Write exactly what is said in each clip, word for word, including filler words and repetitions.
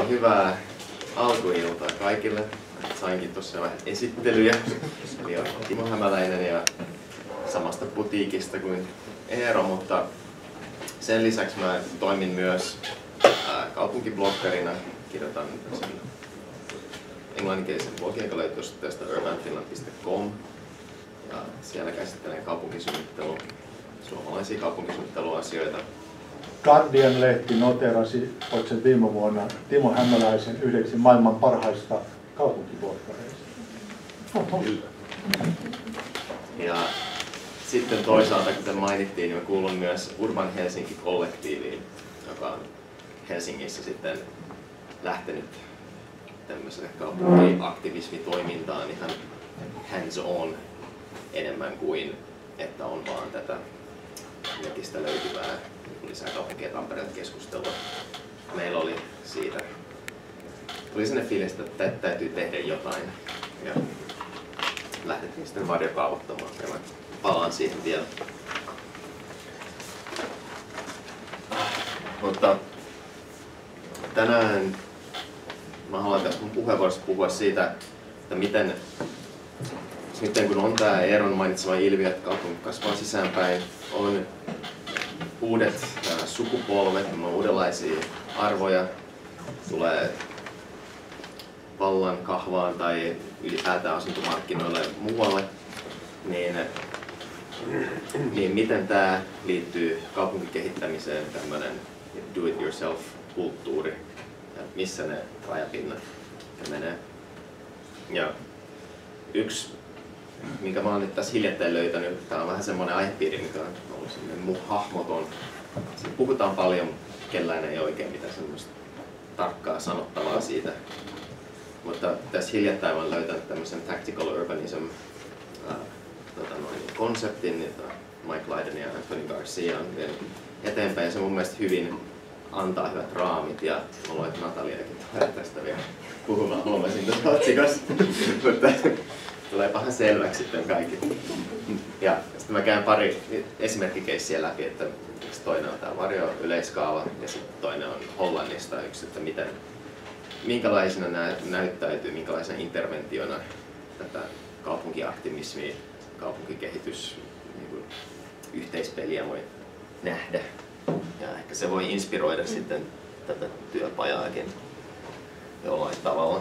No hyvää alkuiltaa kaikille. Sainkin tuossa vähän esittelyjä. Eli olen Timo Hämäläinen ja samasta putiikista kuin Eero, mutta sen lisäksi mä toimin myös ää, kaupunkibloggerina. Kirjoitan sen englanninkielisen blogin, joka löytyy osoitteesta urban finland piste com. Ja siellä käsittelen kaupunkisuunnittelua, suomalaisia kaupunkisuunnitteluasioita. Guardian-lehti noterasi, oliko se viime vuonna, Timo Hämäläisen yhdeksi maailman parhaista kaupunkibloggareista. Ja sitten toisaalta, kuten mainittiin, niin mä kuulun myös Urban Helsinki-kollektiiviin, joka on Helsingissä sitten lähtenyt tämmöiselle kaupunkiaktivismitoimintaan ihan hands-on enemmän kuin että on vaan tätä netistä löytyvää lisää kaupunkia Tampereelta keskustelua. Meillä oli siitä, tuli sellainen fiilis, että täytyy tehdä jotain ja lähdettiin sitten varjokaavoittamaan ja mä palaan siihen vielä. Mutta tänään mä haluan tässä mun puheenvuorossa puhua siitä, että miten, miten kun on tää Eeron mainitsema ilmiö, että kaupunki kasvaa sisäänpäin, on uudet ää, sukupolvet, on uudenlaisia arvoja, tulee vallan kahvaan tai ylipäätään asuntomarkkinoille muualle, niin, niin miten tämä liittyy kaupunkikehittämiseen, tämmöinen do-it-yourself-kulttuuri, ja missä ne rajapinnat menee. Ja yksi, minkä mä oon nyt tässä hiljattain löytänyt, tää on vähän semmoinen aihepiiri, mikä on ollut semmoinen mun hahmoton. Siinä puhutaan paljon, kellään ei oikein mitään semmoista tarkkaa sanottavaa siitä. Mutta tässä hiljattain olen löytänyt tämmöisen tactical urbanism ää, tota noin, konseptin, jota Mike Lydon ja Anthony Garcia on vienyt eteenpäin. Se mun mielestä hyvin antaa hyvät raamit ja mä luulen, että Nataliakin tulee tästä vielä puhumaan, huomasin tuossa otsikossa. Mutta tulee pahan selväksi sitten kaikki. Ja sitten mä käyn pari esimerkkikeissiä läpi, että toinen on tämä varjo-yleiskaava ja sitten toinen on Hollannista yksi, että miten minkälaisena nämä näyttäytyy, minkälaisena interventiona tätä kaupunkiaktivismia, kaupunkikehitys, niin kuin yhteispeliä voi nähdä. Ja ehkä se voi inspiroida sitten tätä työpajaakin jollain tavalla.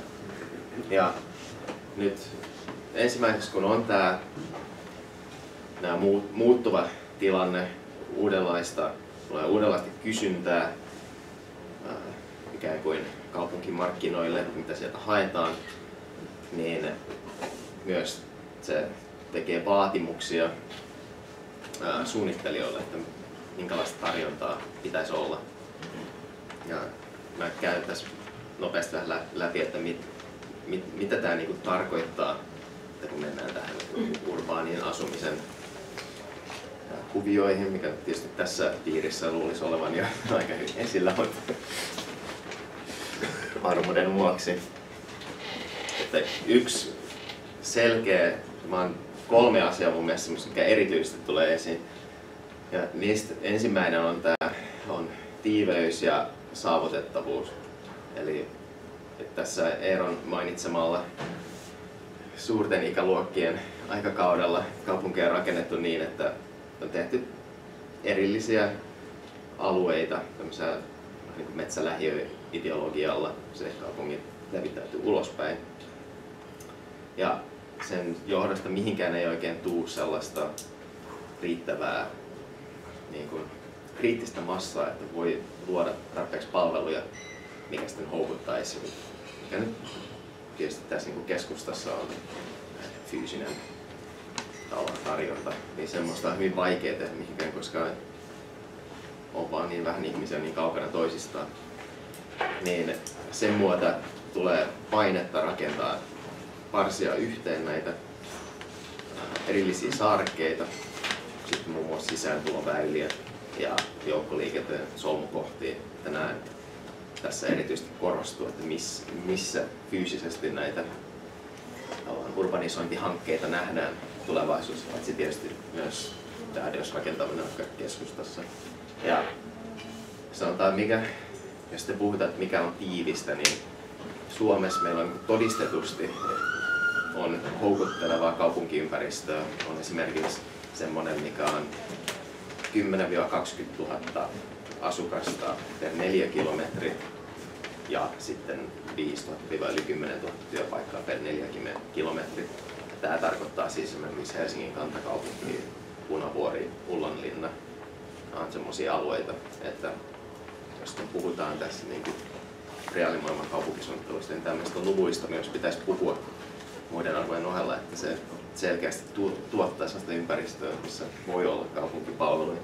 Ja nyt ensimmäiseksi kun on tämä, tämä muuttuva tilanne, uudenlaista, uudenlaista kysyntää, ikään kuin kaupunkimarkkinoille, mitä sieltä haetaan, niin myös se tekee vaatimuksia ää, suunnittelijoille, että minkälaista tarjontaa pitäisi olla. Ja mä käyn tässä nopeasti vähän läpi, että mit, mit, mitä tämä niinku tarkoittaa, että kun mennään tähän urbaaniin asumisen kuvioihin, mikä tietysti tässä piirissä luulisi olevan jo aika hyvin esillä, mutta varmuuden vuoksi. Että yksi selkeä, mä oon kolme asiaa mun mielestä, mikä erityisesti tulee esiin. Ja niistä ensimmäinen on tää on tiiveys ja saavutettavuus. Eli että tässä Eeron mainitsemalla suurten ikäluokkien aikakaudella kaupunkia on rakennettu niin, että on tehty erillisiä alueita, tämmöisiä niin metsälähiöideologialla, se kaupungit levittäytyy ulospäin. Ja sen johdosta mihinkään ei oikein tuu sellaista riittävää niin kuin, kriittistä massaa, että voi luoda tarpeeksi palveluja, mikä sitten houkuttaisi. Mikä nyt tietysti tässä niin keskustassa on fyysinen tarjonta, niin semmoista on hyvin vaikea tehdä mihinkään, koska on vaan niin vähän ihmisiä niin kaukana toisistaan. Niin sen muuta tulee painetta rakentaa parsia yhteen näitä erillisiä saarekkeita, sitten muun muassa sisääntuloväyliä ja joukkoliikenteen solmukohtia. Tänään tässä erityisesti korostuu, että miss, missä fyysisesti näitä urbanisointihankkeita nähdään tulevaisuudessa, paitsi tietysti myös tämä rakentaminen keskustassa. Ja sanotaan, mikä jos te puhutaan, että mikä on tiivistä, niin Suomessa meillä on todistetusti on houkuttelevaa kaupunkiympäristöä. On esimerkiksi semmoinen, mikä on kymmenen kaksikymmentätuhatta asukasta per neliökilometri ja sitten viisituhatta yli kymmenentuhatta työpaikkaa per neliökilometri. Tämä tarkoittaa siis esimerkiksi Helsingin kantakaupunki, Punavuori, Ullonlinna. Nämä on semmoisia alueita, että jos puhutaan tässä niin reaalimaailman kaupunkisuunnittelusta, niin tämmöistä luvuista myös pitäisi puhua muiden arvojen ohella, että se selkeästi tu- tuottaa sellaista ympäristöä, missä voi olla kaupunkipalveluja.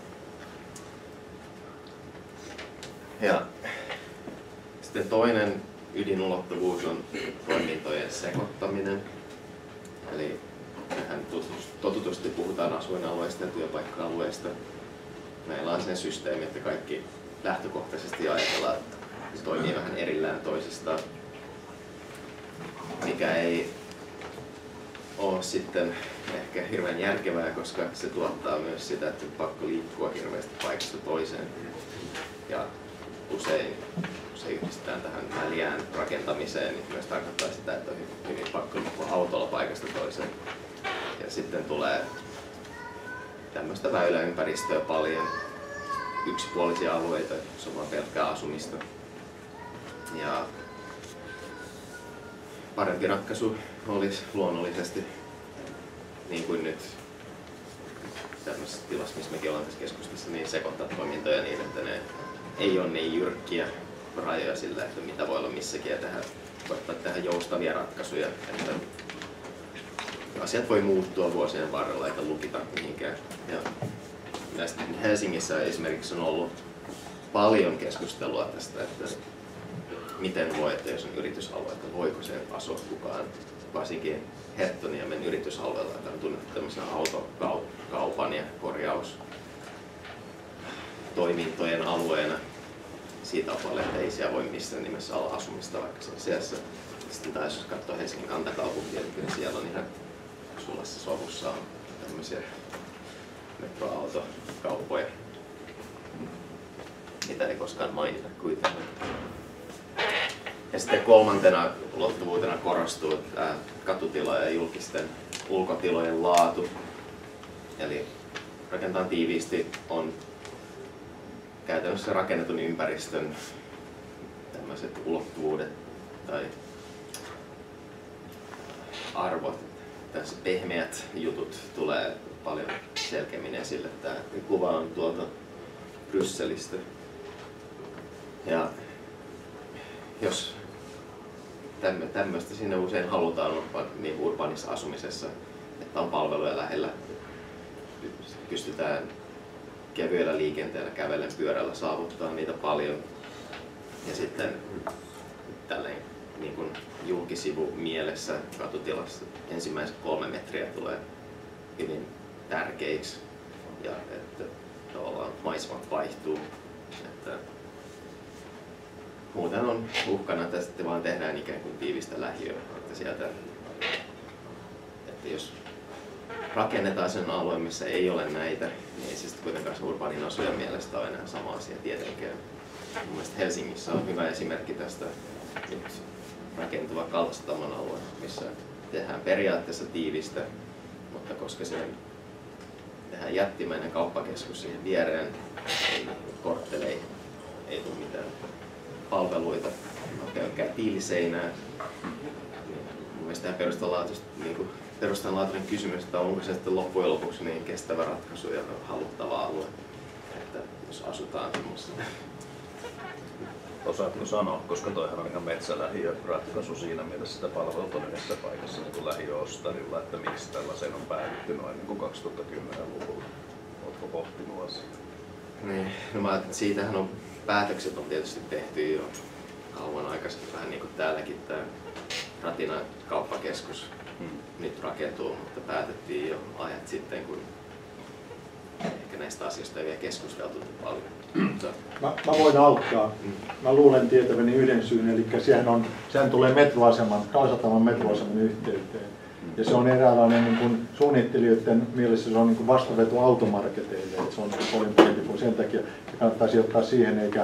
Ja sitten toinen ydinulottuvuus on toimintojen sekoittaminen. Eli mehän totutusti puhutaan asuinalueista ja työpaikka-alueista. Meillä on sen systeemi, että kaikki lähtökohtaisesti ajatellaan, että se toimii vähän erillään toisistaan, mikä ei ole sitten ehkä hirveän järkevää, koska se tuottaa myös sitä, että on pakko liikkua hirveästi paikasta toiseen. Ja usein, kun se yhdistetään tähän väljään rakentamiseen, niin myös tarkoittaa sitä, että on hyvin pakko liikkua autolla paikasta toiseen. Ja sitten tulee tämmöistä väyläympäristöä paljon, yksipuolisia alueita, se on vaan pelkkää asumista. Ja parempi ratkaisu olisi luonnollisesti, niin kuin nyt tämmöisessä tilassa, missä mekin ollaan tässä keskustassa, niin sekoittaa toimintoja niin, että ne ei ole niin jyrkkiä rajoja sillä, että mitä voi olla missäkin, ja tehdä, koittaa tehdä joustavia ratkaisuja, että asiat voi muuttua vuosien varrella eikä lukita mihinkään. Ja näistä Helsingissä esimerkiksi on ollut paljon keskustelua tästä, että miten voi, että jos on yritysalue, että voiko sen asua kukaan, varsinkin Herttoniemen yritysalueella, että on tunnettu tämmöisenä autokaupan ja korjaustoimintojen alueena. Siitä on paljon, että ei siellä voi missään nimessä olla asumista, vaikka se on sieltä. Sitten taas jos katsoo Helsingin kantakaupunkia, niin kyllä siellä on ihan sulassa sovussa on tämmöisiä metroautokauppoja, mitä ei koskaan mainita kuitenkaan. Ja sitten kolmantena ulottuvuutena korostuu tämä katutilojen ja julkisten ulkotilojen laatu. Eli rakentaa tiiviisti on käytännössä rakennetun ympäristön tämmöiset ulottuvuudet tai arvot. Tässä pehmeät jutut tulee paljon selkeämmin esille. Tämä kuva on tuolta Brysselistä. Ja jos tämmöistä sinne usein halutaan niin urbaanissa asumisessa, että on palveluja lähellä, pystytään kevyellä liikenteellä, kävellen, pyörällä saavuttaa niitä paljon. Ja sitten tälleen niin kuin julkisivu mielessä katutilassa ensimmäiset kolme metriä tulee hyvin tärkeiksi ja että tavallaan maisemat vaihtuu. Että muuten on uhkana, että sitten vaan tehdään ikään kuin tiivistä lähiöä. Että sieltä, että jos rakennetaan sen alueen, missä ei ole näitä, niin ei se sitten kuitenkaan urbaanin asujan mielestä ole enää sama asia tietenkään. Mun mielestä Helsingissä on hyvä esimerkki tästä nyt rakentuva Kallastamon alue, missä tehdään periaatteessa tiivistä, mutta koska se tehdään jättimäinen kauppakeskus siihen viereen, ei kortteleihin, ei tule mitään palveluita, pelkkää tiiliseinää. Mun mielestä tämä niin perustavanlaatuinen kysymys, että onko se sitten loppujen lopuksi niin kestävä ratkaisu ja haluttava alue, että jos asutaan semmoisessa. Osaatko sanoa, koska toihan on ihan metsälähiö ratkaisu siinä mielessä, sitä palvelut on yhdessä paikassa niin kuin lähiöostarilla, että miksi tällaiseen on päädytty noin niin kuin kaksituhattakymmenluvulla? Oletko pohtinut asiaa? Niin, no mä, siitähän on päätökset on tietysti tehty jo kauan aikaisemmin, vähän niin kuin täälläkin tämä Ratinan kauppakeskus hmm. nyt rakentuu, mutta päätettiin jo ajat sitten, kun ehkä näistä asioista ei vielä keskusteltu paljon. Mä, mä voin auttaa. Mä luulen tietäväni yhden syyn, eli sehän, on, sehän tulee metroaseman, Kallasataman metroaseman yhteyteen. Ja se on eräänlainen niin kuin suunnittelijoiden mielessä se on niin kuin vastaveto automarketeille, että se on paljon pienempi kuin sen takia. Se kannattaisi ottaa siihen eikä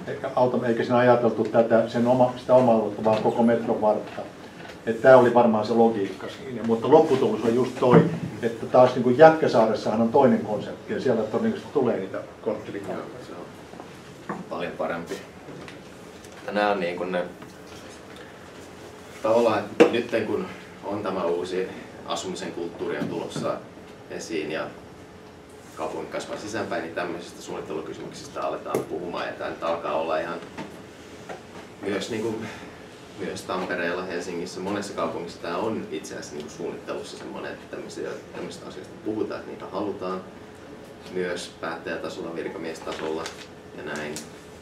eikä, auta, eikä siinä ajateltu tätä, sen oma, sitä omaa aluetta, vaan koko metron vartta. Tämä oli varmaan se logiikka siinä, mutta lopputulos on just toi, että taas niin kuin Jätkäsaaressahan on toinen konsepti ja siellä todennäköisesti tulee niitä korttelikkoja. Se on paljon parempi. Ja nämä on niin kuin ne, tavallaan, että nyt kun on tämä uusi asumisen kulttuuri on tulossa esiin ja kaupunki kasvaa sisäänpäin, niin tämmöisistä suunnittelukysymyksistä aletaan puhumaan ja tämä nyt alkaa olla ihan myös, niin kuin, myös Tampereella, Helsingissä, monessa kaupungissa tämä on itse asiassa niin kuin suunnittelussa semmoinen, että tämmöisistä asioista puhutaan, että niitä halutaan myös päättäjätasolla, virkamiestasolla ja näin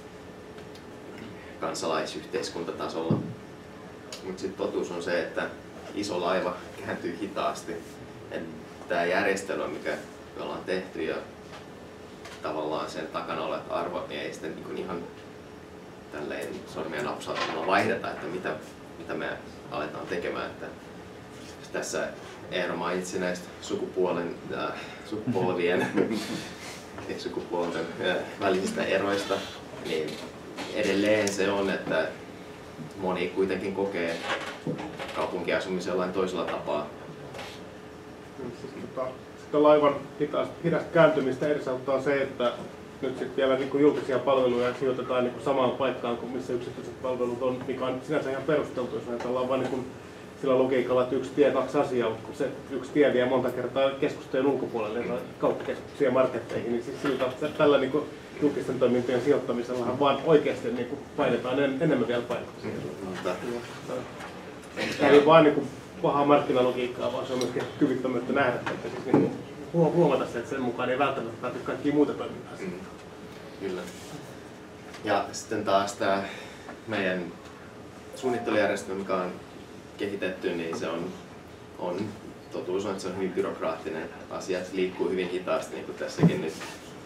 kansalaisyhteiskuntatasolla. Mutta sitten totuus on se, että iso laiva kääntyy hitaasti. Tämä järjestelmä, mikä me ollaan tehty ja tavallaan sen takana olevat arvot, niin ei sitten niin ihan tälleen sormien napsauttamalla vaihdeta, että mitä, mitä me aletaan tekemään. Että tässä Eero mainitsi näistä sukupuolen, äh, sukupolvien ja sukupuolten äh, välisistä eroista, niin edelleen se on, että moni kuitenkin kokee kaupunkiasumisen jollain toisella tapaa. Siis, tota, sitä laivan hidasta, hidasta kääntymistä edesauttaa se, että nyt sitten vielä niin kuin julkisia palveluja sijoitetaan niin kuin samaan paikkaan kuin missä yksityiset palvelut on, mikä on sinänsä ihan perusteltu, jos ajatellaan vain niin kuin sillä logiikalla, että yksi tie, kaksi asiaa, mutta kun se yksi tie vie monta kertaa keskustojen ulkopuolelle, mm. kauppakeskuksia ja marketteihin, niin siis siltä, tällä niin kuin julkisten toimintojen sijoittamisellahan vaan oikeasti niin kuin painetaan en, enemmän vielä paikkaa. Tämä ei vaan niin kuin pahaa markkinalogiikkaa, vaan se on myöskin kyvyttömyyttä nähdä, että siis niin kuin huomata se, että sen mukaan ei välttämättä pääty kaikkia muuta toimintaa. Mm. Kyllä. Ja sitten taas tämä meidän suunnittelujärjestelmä, mikä on kehitetty, niin se on, on totuus on, että se on hyvin byrokraattinen asia, että se liikkuu hyvin hitaasti, niin kuin tässäkin nyt.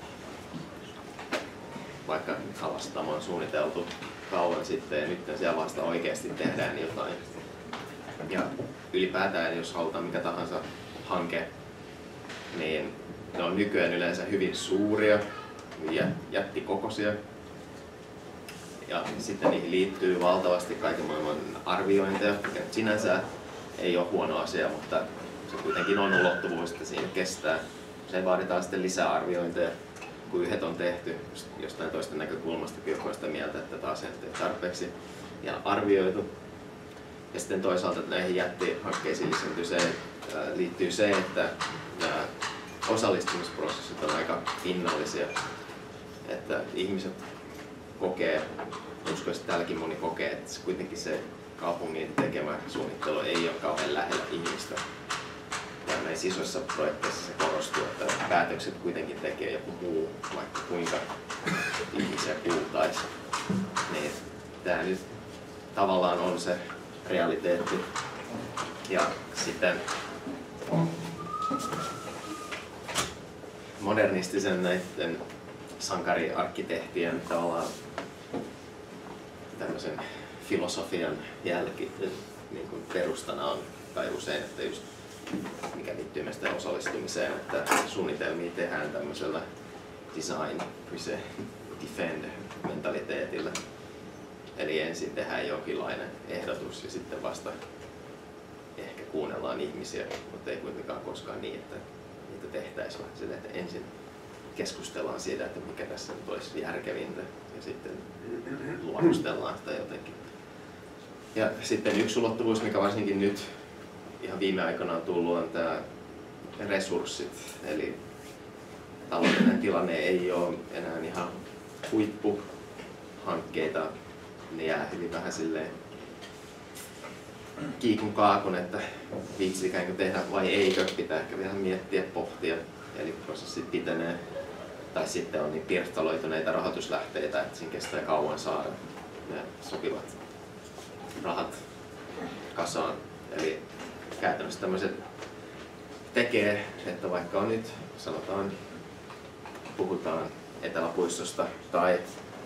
Vaikka Alastamo on suunniteltu kauan sitten ja nyt siellä vasta oikeasti tehdään jotain. Ja ylipäätään, jos halutaan mikä tahansa hanke, niin ne on nykyään yleensä hyvin suuria ja jättikokoisia. Ja sitten niihin liittyy valtavasti kaiken maailman arviointeja, mikä sinänsä ei ole huono asia, mutta se kuitenkin on ulottuvuus, että siinä kestää. Se vaaditaan sitten lisää arviointeja, kun yhdet on tehty jostain toista näkökulmasta, joku on sitä mieltä, että taas ei ole tarpeeksi ja arvioitu. Ja sitten toisaalta näihin jättihankkeisiin se, liittyy se, että nämä osallistumisprosessit on aika pinnallisia. Että ihmiset kokee, uskoisin, että täälläkin moni kokee, että kuitenkin se kaupungin tekemä suunnittelu ei ole kauhean lähellä ihmistä. Ja näissä isoissa projekteissa se korostuu, että päätökset kuitenkin tekee joku muu, vaikka kuinka ihmisiä kuultaisi. Niin tämä nyt tavallaan on se realiteetti. Ja sitten modernistisen näiden sankariarkkitehtien tavallaan tämmöisen filosofian jälki, niin kuin perustana on kai usein, että just mikä liittyy myös osallistumiseen, että suunnitelmia tehdään tämmöisellä design, present, defend mentaliteetillä. Eli ensin tehdään jonkinlainen ehdotus ja sitten vasta ehkä kuunnellaan ihmisiä, mutta ei kuitenkaan koskaan niin, että niitä tehtäisiin, vaan sille, että ensin keskustellaan siitä, että mikä tässä nyt olisi järkevintä ja sitten luonnostellaan sitä jotenkin. Ja sitten yksi ulottuvuus, mikä varsinkin nyt ihan viime aikoina on tullut, on tämä resurssit. Eli taloudellinen tilanne ei ole enää ihan huippuhankkeita. Ne jää hyvin vähän silleen kiikun kaakun, että viitsikäänkö tehdä vai eikö, pitää ehkä vielä miettiä, pohtia. Eli prosessit pitenee. Tai sitten on niin pirstaloituneita rahoituslähteitä, että siinä kestää kauan saada ne sopivat rahat kasaan. Eli käytännössä tämmöiset tekee, että vaikka on nyt, sanotaan, puhutaan Eteläpuistosta tai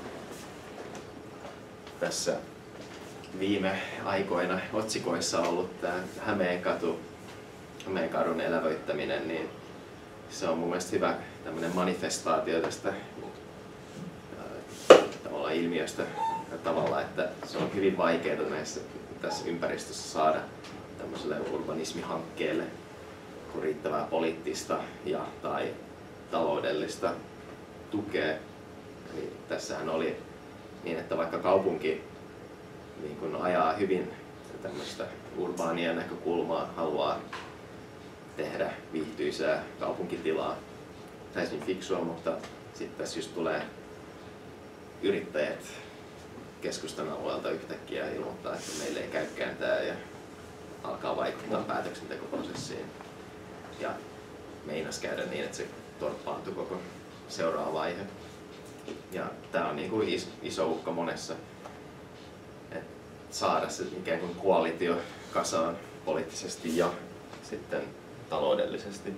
tässä viime aikoina otsikoissa ollut tämä Hämeenkatu, Hämeenkadun elävöittäminen, niin se on mun mielestä hyvä tämmöinen manifestaatio tästä ajatella ilmiöstä tavalla, että se on hyvin vaikeaa näissä, tässä ympäristössä saada tämmöiselle urbanismihankkeelle riittävää poliittista ja tai taloudellista tukea. Eli tässähän oli niin, että vaikka kaupunki niin kun ajaa hyvin tämmöistä urbaania näkökulmaa, haluaa tehdä viihtyisää kaupunkitilaa, täysin fiksua, mutta sitten tässä just tulee yrittäjät keskustan alueelta yhtäkkiä ja ilmoittaa, että meille ei käykään tää ja alkaa vaikuttaa päätöksentekoprosessiin. Ja meinas käydä niin, että se torppaantui koko seuraava vaihe. Ja tää on niin kuin iso uhka monessa, että saada se ikään kuin koalitio kasaan poliittisesti ja sitten taloudellisesti.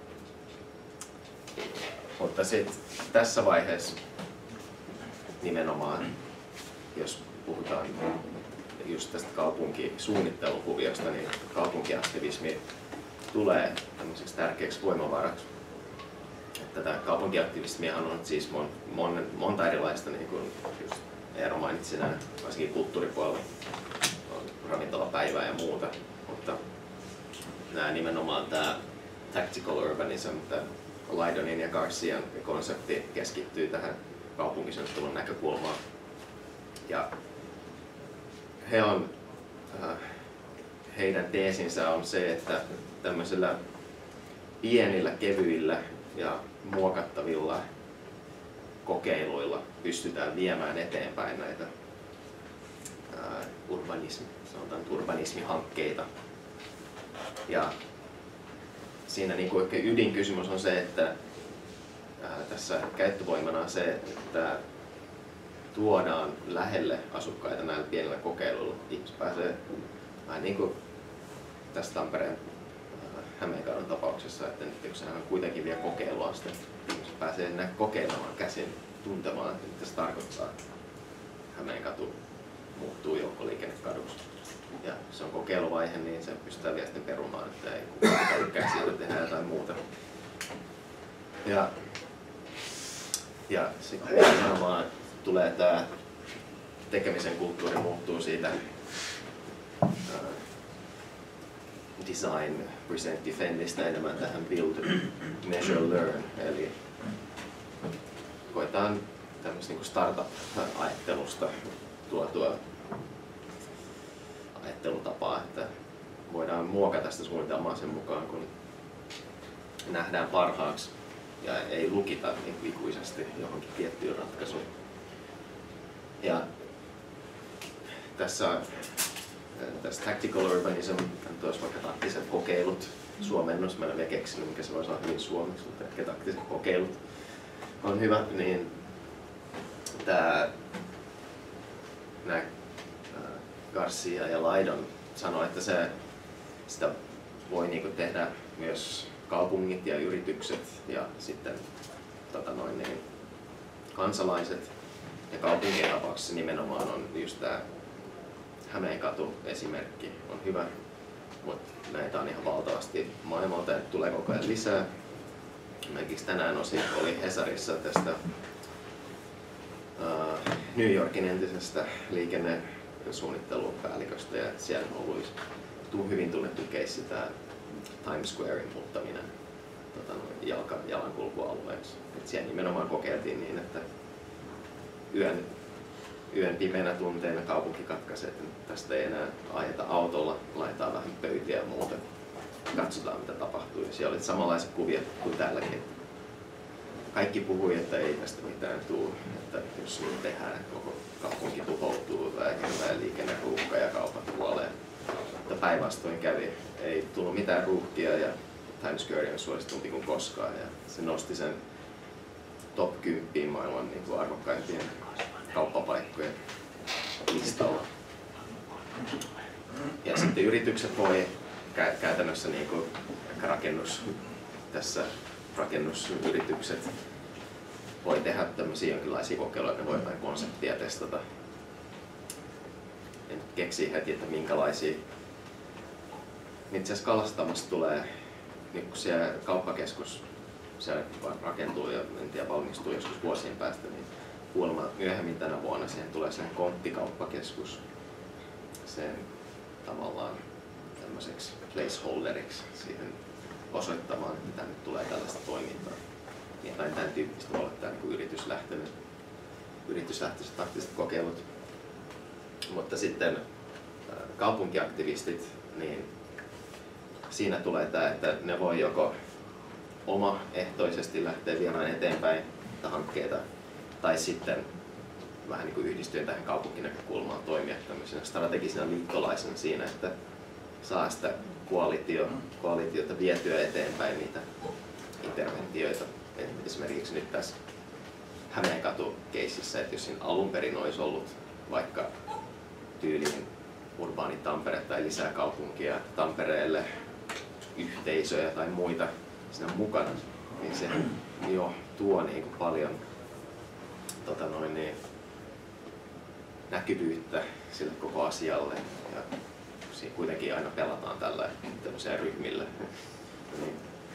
Mutta sitten tässä vaiheessa nimenomaan, jos puhutaan just tästä kaupunkisuunnittelukuviosta, niin kaupunkiaktivismi tulee tämmöiseksi tärkeäksi voimavaraksi. Tätä kaupunkiaktivismiahan on siis mon, mon, monta erilaista, niin kuin just Eero mainitsi, nämä, varsinkin kulttuuripuolella on ravintolapäivää ja muuta, mutta nämä nimenomaan tämä tactical urbanism, tämä Lydonin ja Garcian konsepti keskittyy tähän kaupunkisuunnittelun näkökulmaan. Ja he on, äh, heidän teesinsä on se, että tämmöisillä pienillä, kevyillä ja muokattavilla kokeiluilla pystytään viemään eteenpäin näitä äh, urbanismi, sanotaan urbanismihankkeita. Ja siinä niin kuin ydinkysymys on se, että ää, tässä käyttövoimana on se, että tuodaan lähelle asukkaita näillä pienillä kokeiluilla. Ihmiset pääsee, vähän niin kuin tässä Tampereen ää, Hämeenkadon tapauksessa, että nyt sehän on kuitenkin vielä kokeiluaste. Ihmiset pääsee enää kokeilemaan käsin, tuntemaan, että mitä se tarkoittaa. Hämeenkatu muuttuu joukkoliikennekaduksi. Ja se on kokeiluvaihe, niin se pystytään vielä sitten perumaan, että ei kukaan tykkää siitä tehdä jotain muuta. Ja, ja sitten nimenomaan tulee tämä tekemisen kulttuuri muuttuu siitä uh, design, present, defendistä enemmän tähän build, measure, learn. Eli koetaan tämmöistä niin startup-ajattelusta tuotua ajattelutapaa, että voidaan muokata sitä suunnitelmaa sen mukaan, kun nähdään parhaaksi ja ei lukita niin ikuisesti johonkin tiettyyn ratkaisuun. Ja tässä, tässä tactical urbanism, tuossa vaikka taktiset kokeilut, suomennos, mä en ole vielä keksinyt, mikä se voisi olla hyvin suomeksi, mutta ehkä taktiset kokeilut on hyvä, niin tämä, nämä Garcia ja Lydon sanoi, että se, sitä voi niinku tehdä myös kaupungit ja yritykset ja sitten tota noin, niin, kansalaiset. Ja kaupunkien tapauksessa nimenomaan on just tämä Hämeenkatu esimerkki on hyvä, mutta näitä on ihan valtavasti maailmalta ja tulee koko ajan lisää. Esimerkiksi tänään osin oli Hesarissa tästä uh, New Yorkin entisestä liikennesuunnittelupäälliköstä ja siellä on ollut hyvin tunnettu keissi tämä Times Squarein muuttaminen tota, jalka, jalankulkualueeksi. Et siellä nimenomaan kokeiltiin niin, että yön, yön pimeänä tunteina kaupunki katkaisee, että tästä ei enää ajeta autolla, laitetaan vähän pöytiä ja muuta. Katsotaan mitä tapahtuu. Ja siellä oli samanlaiset kuviot kuin täälläkin. Kaikki puhui, että ei tästä mitään tule, että jos niin tehdään, koko kaupunki tuhoutuu, vähenevää liikenneruuhka ja kaupat kuolee. Mutta päinvastoin kävi, ei tullut mitään ruuhkia ja Times Square on suositumpi kuin koskaan. Ja se nosti sen top kymmenen maailman niin kuin arvokkaimpien kauppapaikkojen listalla. Ja sitten yritykset voi käytännössä niin kuin rakennus, tässä rakennusyritykset voi tehdä tämmöisiä jonkinlaisia kokeiluja, että ne voi jotain konseptia testata. En keksi heti, että minkälaisia. Itse asiassa Kalastamassa tulee, niin kun siellä kauppakeskus siellä rakentuu ja en tiedä, valmistuu joskus vuosien päästä, niin kuulemma myöhemmin tänä vuonna siihen tulee sen konttikauppakeskus sen tavallaan tämmöiseksi placeholderiksi siihen osoittamaan, että tänne tulee tällaista toimintaa. Jotain tämän tyyppistä voi olla tämä niin yrityslähtöinen, yrityslähtöiset taktiset kokeilut. Mutta sitten kaupunkiaktivistit, niin siinä tulee tämä, että ne voi joko omaehtoisesti lähteä viemään eteenpäin hankkeita, tai sitten vähän niin kuin yhdistyen tähän kaupunkinäkökulmaan toimia tämmöisenä strategisena liittolaisena siinä, että saa sitä koalitio, koalitiota vietyä eteenpäin niitä interventioita. Et esimerkiksi nyt tässä Hämeenkatu-keississä, että jos siinä alun perin olisi ollut vaikka tyyliin urbaani Tampere tai lisää kaupunkia Tampereelle, yhteisöjä tai muita siinä mukana, niin se jo tuo niin kuin paljon tota noin, niin, näkyvyyttä sille koko asialle. Ja siinä kuitenkin aina pelataan tällä tämmöisellä ryhmillä. Niin,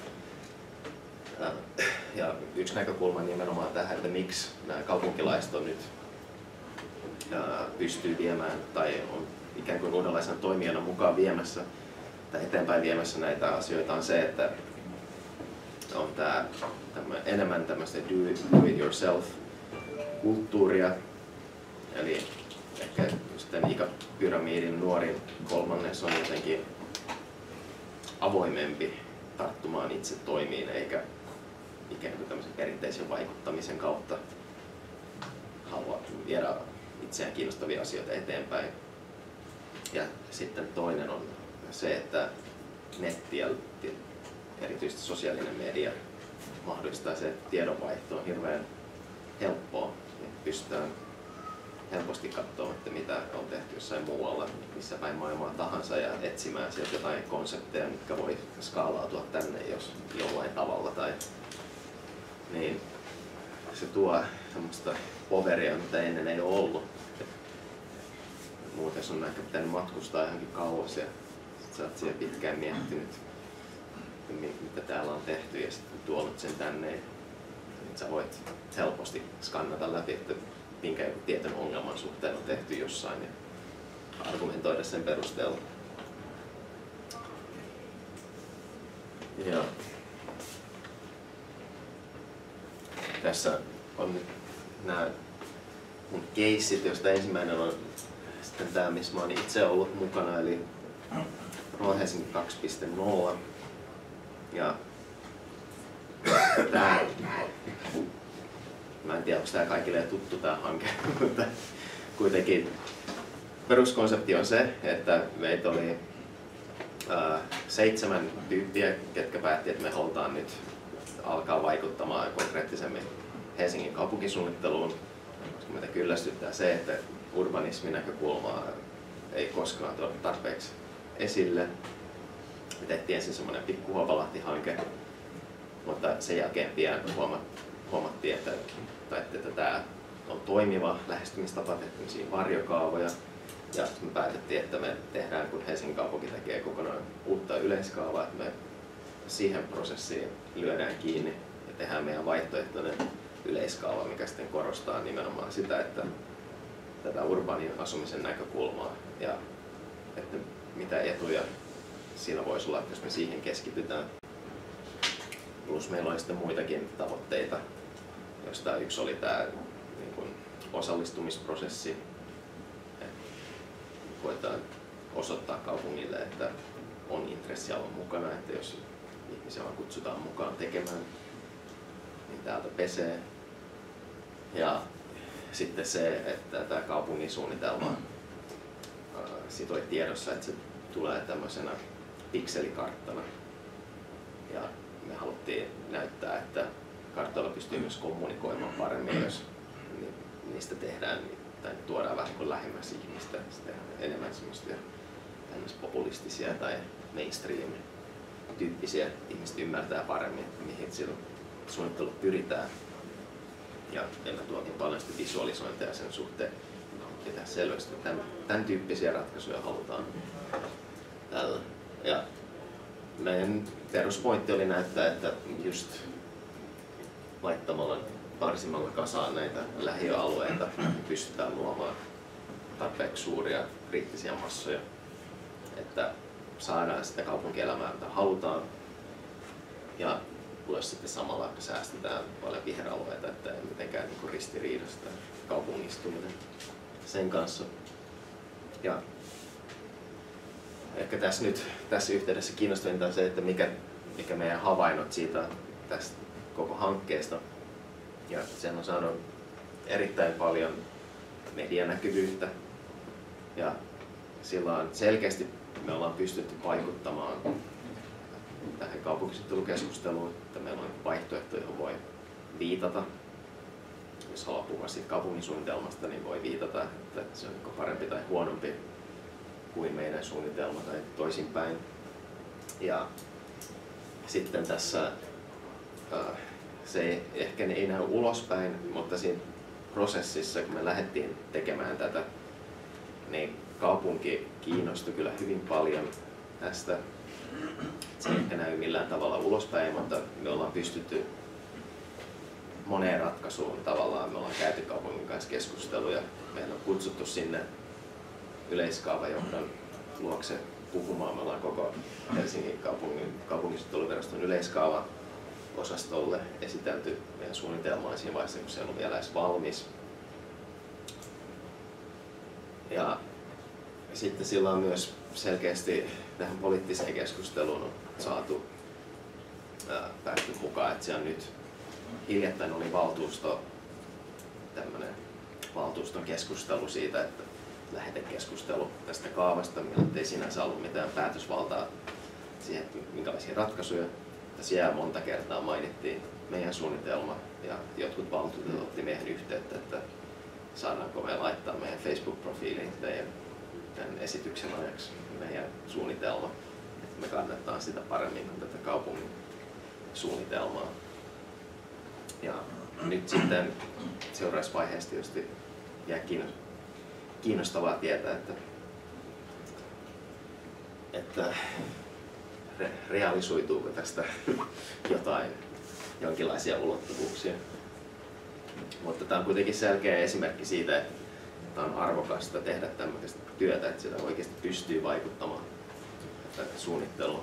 ja yksi näkökulma nimenomaan tähän, että miksi nämä kaupunkilaiset on nyt ää, pystyy viemään tai on ikään kuin uudenlaisena toimijana mukaan viemässä tai eteenpäin viemässä näitä asioita, on se, että on tää, enemmän tämmöistä do it, do it yourself kulttuuria. Eli ehkä sitten ikäpyramidin nuorin kolmannes on jotenkin avoimempi tarttumaan itse toimiin, eikä ikään kuin tämmöisen perinteisen vaikuttamisen kautta halua viedä itseään kiinnostavia asioita eteenpäin. Ja sitten toinen on se, että netti ja erityisesti sosiaalinen media mahdollistaa se, että tiedonvaihto on hirveän helppoa. Pystytään helposti katsomaan, että mitä on tehty jossain muualla, missä päin maailmaa tahansa, ja etsimään sieltä jotain konsepteja, mitkä voi skaalautua tänne jos jollain tavalla. Tai, niin se tuo semmoista poveria, mitä ennen ei ole ollut. Muuten sun on ehkä pitänyt matkustaa johonkin kauas ja sit sä oot siellä pitkään miettinyt, mitä täällä on tehty, ja sitten tuonut sen tänne. Niin sä voit helposti skannata läpi, että minkä joku tietyn ongelman suhteen on tehty jossain ja argumentoida sen perusteella. Ja tässä on nyt nämä mun keissit, joista ensimmäinen on sitten tämä, missä mä oon itse ollut mukana, eli Pro-Helsinki kaksi piste nolla. Ja tää, mä en tiedä, onko tämä kaikille tuttu tämä hanke, mutta kuitenkin peruskonsepti on se, että meitä oli ää, seitsemän tyyppiä, ketkä päätti, että me halutaan nyt alkaa vaikuttamaan konkreettisemmin Helsingin kaupunkisuunnitteluun, koska meitä kyllästyttää se, että urbanismin näkökulmaa ei koskaan tuoda tarpeeksi esille. Me tehtiin ensin semmoinen pikku Huopalahti-hanke, mutta sen jälkeen pian huomattiin, että, että, että tämä on toimiva lähestymistapa, tehtiin varjokaavoja. Ja me päätettiin, että me tehdään, kun Helsingin kaupunki tekee kokonaan uutta yleiskaavaa, että me siihen prosessiin lyödään kiinni ja tehdään meidän vaihtoehtoinen yleiskaava, mikä sitten korostaa nimenomaan sitä, että tätä urbaanin asumisen näkökulmaa ja että mitä etuja siinä voisi olla, jos me siihen keskitytään. Plus meillä oli sitten muitakin tavoitteita, joista yksi oli tämä niin kuin osallistumisprosessi. Koetaan osoittaa kaupungille, että on intressi olla mukana, että jos ihmisiä vaan kutsutaan mukaan tekemään, niin täältä pesee. Ja sitten se, että tämä kaupungin suunnitelma sit oli tiedossa, että se tulee tämmöisenä pikselikarttana. Ja me haluttiin näyttää, että kartoilla pystyy myös kommunikoimaan paremmin, jos niistä tehdään, tai tuodaan vähän kuin lähemmäs ihmistä, enemmän semmoista populistisia tai mainstream-tyyppisiä. Ihmiset ymmärtää paremmin, mihin silloin suunnittelulla pyritään. Ja meillä tuotiin paljon sitä visualisointia sen suhteen. Pitää selvästi, että tämän, tämän tyyppisiä ratkaisuja halutaan tällä. Ja meidän peruspointti oli näyttää, että just laittamalla parsimalla kasaan näitä lähiöalueita pystytään luomaan tarpeeksi suuria kriittisiä massoja, että saadaan sitä kaupunkielämää, mitä halutaan, ja plus sitten samalla säästetään paljon viheralueita, että ei mitenkään niin ristiriidasta kaupungistuminen sen kanssa. Ja ehkä tässä nyt tässä yhteydessä kiinnostavinta on se, että mikä, mikä meidän havainnot siitä tästä koko hankkeesta. Ja sehän on saanut erittäin paljon medianäkyvyyttä ja sillä on selkeästi me ollaan pystytty vaikuttamaan tähän kaupunkisittelukeskusteluun, että meillä on vaihtoehto, johon voi viitata. Jos haluaa puhua siitä kaupunkisuunnitelmasta, niin voi viitata, että se on parempi tai huonompi kuin meidän suunnitelma tai toisinpäin. Ja sitten tässä se ei, ehkä ei näy ulospäin, mutta siinä prosessissa, kun me lähdettiin tekemään tätä, niin kaupunki kiinnostui kyllä hyvin paljon tästä. Se ei ehkä näy millään tavalla ulospäin, mutta me ollaan pystytty moneen ratkaisuun tavallaan. Me ollaan käyty kaupungin kanssa keskusteluja. Meillä on kutsuttu sinne yleiskaavajohdon luokse puhumaan. Me ollaan koko Helsingin kaupungin, kaupungisitteluviraston yleiskaava-osastolle esitelty meidän suunnitelmaa siinä vaiheessa, kun se on vielä edes valmis. Ja sitten sillä on myös selkeästi tähän poliittiseen keskusteluun on saatu ää, päästy mukaan, että siellä nyt hiljattain oli valtuusto, tämmönen valtuuston keskustelu siitä, että lähetekeskustelu tästä kaavasta, millä ei sinänsä ollut mitään päätösvaltaa siihen, että minkälaisia ratkaisuja. Ja siellä monta kertaa mainittiin meidän suunnitelma ja jotkut valtuutetut otti meidän yhteyttä, että saadaanko me laittaa meidän Facebook-profiiliin teidän tämän esityksen ajaksi meidän suunnitelma, että me kannattaa sitä paremmin kuin tätä kaupungin suunnitelmaa. Ja nyt sitten seuraavassa vaiheessa tietysti jää kiinnostavaa tietää, että, että re- realisoituuko tästä jotain, jonkinlaisia ulottuvuuksia. Mutta tämä on kuitenkin selkeä esimerkki siitä, että tämä on arvokasta tehdä tämmöistä työtä, että sitä oikeasti pystyy vaikuttamaan suunnitteluun.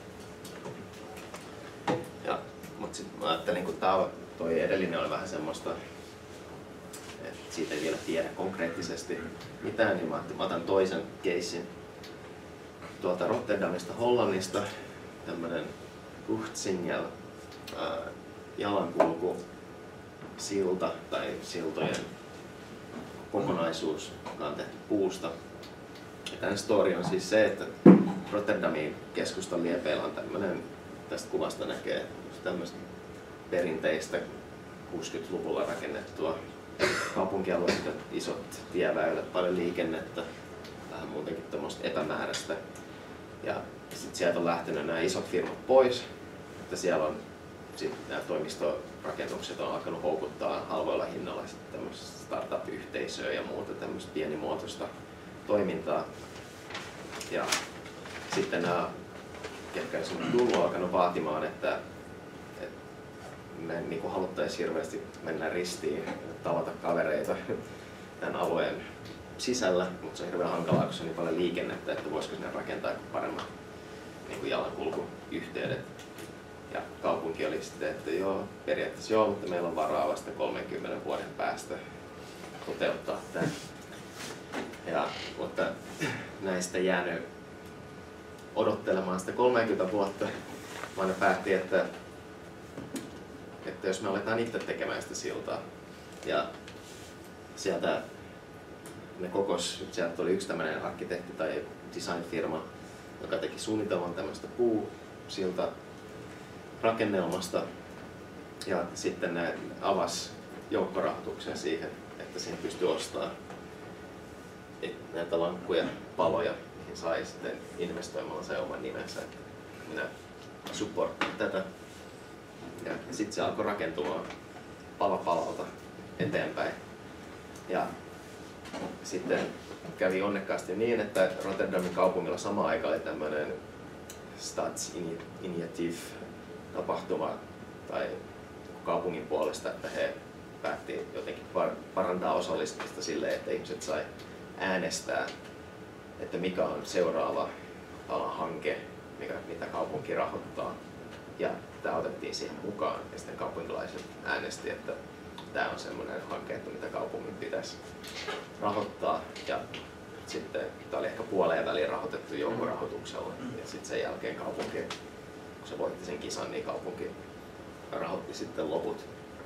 Ja, mutta sitten mä ajattelin, kun tämä toi edellinen oli vähän semmoista, että siitä ei vielä tiedä konkreettisesti mitään, niin mä ajattelin, mä otan toisen keissin tuolta Rotterdamista, Hollannista, tämmönen Uchtzingel jalankulku silta tai siltojen kokonaisuus, joka on tehty puusta. Ja tämän story on siis se, että Rotterdamin keskustan liepeillä on tämmöinen, tästä kuvasta näkee tämmöistä perinteistä kuusikymmentäluvulla rakennettua kaupunkialueita, isot tieväylät, paljon liikennettä, vähän muutenkin tämmöistä epämääräistä. Ja sitten sieltä on lähtenyt nämä isot firmat pois, että siellä on sitten nämä toimistorakennukset on alkanut houkuttaa halvoilla hinnalla tämmöistä startup-yhteisöä ja muuta tämmöistä pienimuotoista toimintaa. Ja sitten nämä, ketkä on tullut, alkanut vaatimaan, että, että me niin haluttaisiin hirveästi mennä ristiin, tavata kavereita tämän alueen sisällä, mutta se on hirveän hankalaa, kun se on niin paljon liikennettä, että voisiko sinne rakentaa paremmat niin jalankulkuyhteydet. Ja kaupunki oli sitten, että joo, periaatteessa joo, mutta meillä on varaa vasta kolmenkymmenen vuoden päästä toteuttaa tämä. Ja, mutta näistä jäänyt odottelemaan sitä kolmekymmentä vuotta, vaan ne päätti, että, että jos me aletaan itse tekemään sitä siltaa. Ja sieltä ne kokos, sieltä oli yksi tämmöinen arkkitehti tai design-firma, joka teki suunnitelman tämmöistä puusilta rakennelmasta, ja sitten ne avasi joukkorahoituksen siihen, että siihen pystyy ostamaan näitä lankkuja, paloja, mihin sai sitten investoimalla se oman nimensä. Minä supportin tätä. Ja sitten se alkoi rakentumaan pala palalta eteenpäin. Ja sitten kävi onnekkaasti niin, että Rotterdamin kaupungilla samaan aikaan oli tämmöinen Stadsinitiative tapahtuma tai kaupungin puolesta, että he päätti jotenkin parantaa osallistumista silleen, että ihmiset sai äänestää, että mikä on seuraava alahanke, mikä, mitä kaupunki rahoittaa. Ja tämä otettiin siihen mukaan ja sitten kaupunkilaiset äänesti, että tämä on semmoinen hanke, että mitä kaupungin pitäisi rahoittaa. Ja sitten tämä oli ehkä puoleen väliin rahoitettu joukkorahoituksella ja sitten sen jälkeen kaupunki, kun se voitti sen kisan, niin kaupunki rahoitti sitten loput.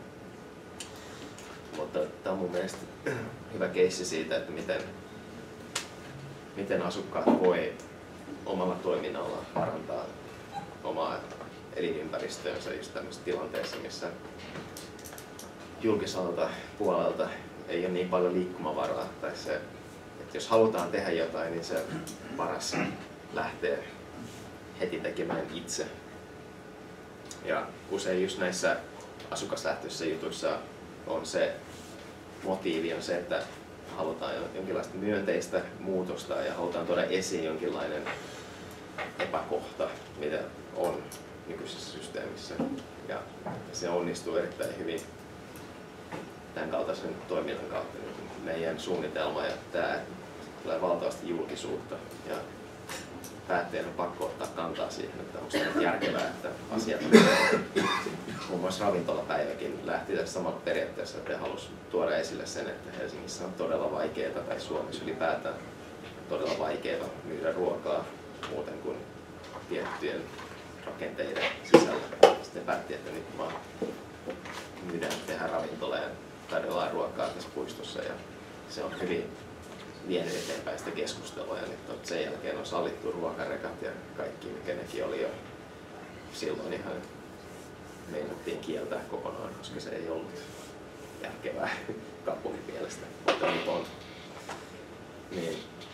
Mutta tämä on mun mielestä hyvä keissi siitä, että miten, miten asukkaat voi omalla toiminnallaan parantaa omaa elinympäristöönsä just tämmöisessä tilanteessa, missä julkiselta puolelta ei ole niin paljon liikkumavaraa. Tai se, että jos halutaan tehdä jotain, niin se paras lähtee heti tekemään itse. Ja usein just näissä asukaslähtöisissä jutuissa on se motiivi on se, että halutaan jonkinlaista myönteistä muutosta ja halutaan tuoda esiin jonkinlainen epäkohta, mitä on nykyisessä systeemissä. Ja se onnistuu erittäin hyvin tämän kaltaisen toiminnan kautta. Meidän suunnitelma ja tämä tulee valtavasti julkisuutta. Ja päättäjän on pakko ottaa kantaa siihen, että onko se järkevää, että asiat muun muassa ravintolapäiväkin lähti tässä samalla periaatteessa, että he halusivat tuoda esille sen, että Helsingissä on todella vaikeaa tai Suomessa ylipäätään todella vaikeaa myydä ruokaa muuten kuin tiettyjen rakenteiden sisällä. Sitten päätti, että nyt vaan myydään, tehdään ravintola ja tarjoillaan ruokaa tässä puistossa ja se on hyvin vienyt eteenpäin sitä keskustelua ja nyt sen jälkeen on sallittu ruokarekat ja kaikki, mikä nekin oli jo silloin ihan meinattiin kieltää kokonaan, koska se ei ollut järkevää kaupungin mielestä, mutta nyt on. Niin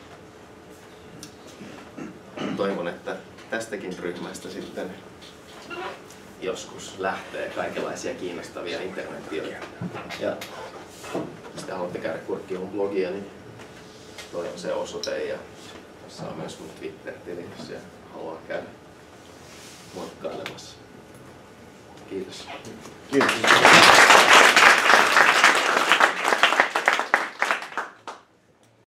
toivon, että tästäkin ryhmästä sitten joskus lähtee kaikenlaisia kiinnostavia interventioita. Ja jos te haluatte käydä kurkkiin mun blogia, niin toi on se osoite ja tässä on myös mun Twitter-tili, jos siellä haluaa käydä moikkailemassa. Kiitos. Kiitos.